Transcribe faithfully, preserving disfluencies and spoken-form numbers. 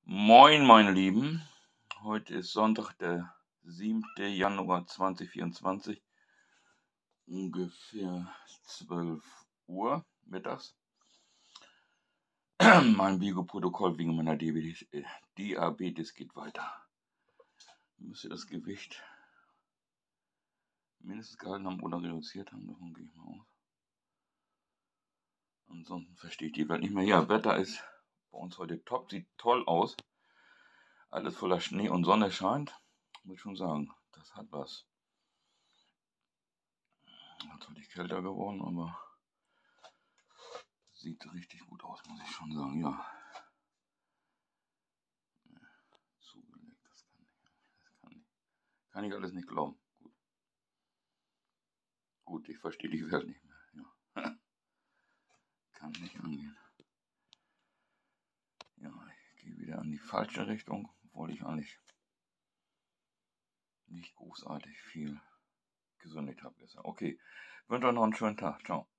Moin, meine Lieben. Heute ist Sonntag, der siebte Januar zweitausendvierundzwanzig, ungefähr zwölf Uhr mittags. Mein Bioprotokoll wegen meiner Diabetes, äh, Diabetes geht weiter. Ich müsste das Gewicht mindestens gehalten haben oder reduziert haben, davon gehe ich mal aus. Ansonsten verstehe ich die Welt nicht mehr. Ja, Wetter ist bei uns heute top, sieht toll aus. Alles voller Schnee und Sonne scheint. Muss ich schon sagen, das hat was. Natürlich kälter geworden, aber sieht richtig gut aus, muss ich schon sagen, ja. Zugelegt, das kann ich, das kann ich, kann ich alles nicht glauben. Gut, gut, ich verstehe die Welt nicht mehr, ja. Kann nicht angehen. Ja, ich gehe wieder in die falsche Richtung, obwohl ich eigentlich nicht großartig viel gesündigt habe gestern. Okay, wünsche euch noch einen schönen Tag, ciao.